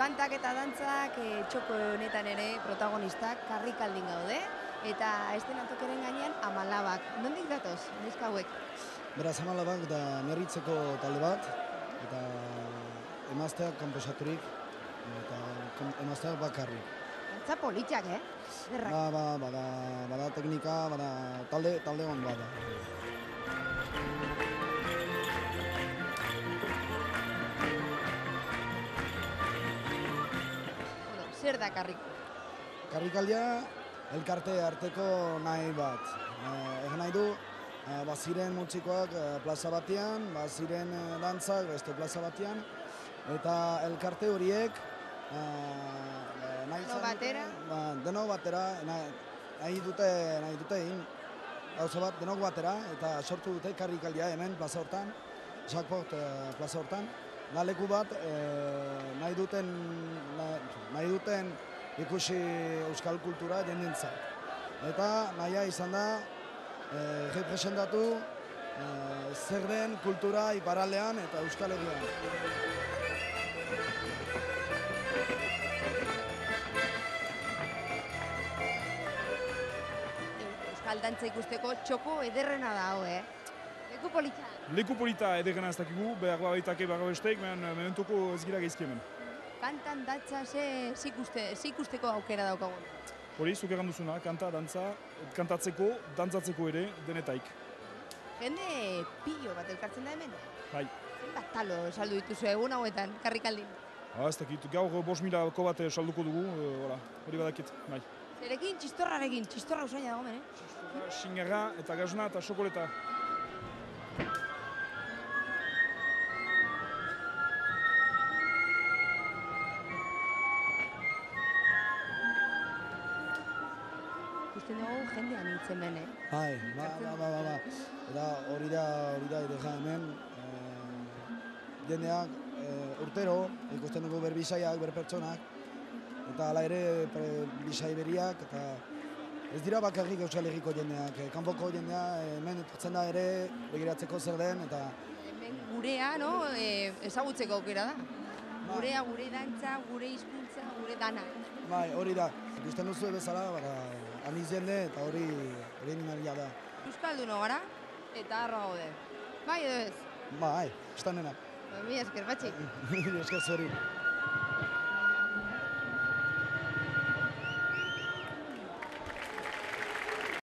Kantak eta dantzak txoko honetan ere protagonistak karrikaldin gaude, eta estenatokeren gainean amalabak. Nondik datoz, neska hauek? Beraz, amalabak da Merritzeko talde bat, eta emazteak konposaturik, eta emazteak bakarrik. Dantza politxak, Bada teknika, bada talde hon bada. Zer da karriko? Karrikaldia elkarte arteko nahi bat. Nahi du, baziren mutxikoak plaza batean, baziren dantzak beste plaza batean, eta elkarte horiek denok batera nahi dute egin gauza bat denok batera, eta sortu dute karrikaldia hemen plaza hortan, Jackpot plaza hortan. Da leku bat nahi duten ikusi euskal kultura jendentzat. Eta nahia izan da representatu zer den kultura iparraldean eta Euskal Herrian. Euskal dantza ikusteko txoko ederrena da hau, Leku polita. Leku polita ederrena ez dakigu, behar baitake behar besteik, mementuko ez gira geizki hemen. Kantan dantza ze ikusteko aukera daukagun? Hori, zuk egan duzuna, kanta, dantza, kantatzeko, dantzatzeko ere, denetaik. Jende pilo bat elkartzen da hemen? Bai. Zenbat talo saldu dituzu egun hauetan, karrikaldin? Ez dakit, gaur 5.000ko bat salduko dugu, hori badakit, bai. Zerekin, txistorrarekin, txistorra usaina dago men, Txistorra, xingarra, eta gazna, eta xokoleta. Ikusten dugu jendean nintzen ben, Bai, Eta hori da edera hemen, jendeak urtero ikusten dugu berbisaiak, berpertsonak, eta hala ere bisai beriak, eta ez dira bakarrik Euskal Herriko jendeak, kanpoko jendea hemen etortzen da ere begiratzeko zer den, eta hemen gurea, ezagutzeko aukera da. Gurea, gure dantza, gure hizkuntza, gure dana. Bai, hori da, ikusten duzu bezala, aniz jende eta hori naria da. Euskalduno gara, eta harro gaude. Bai edo ez? Bai, estanena. Mila esker, batxik. Mila esker zuri.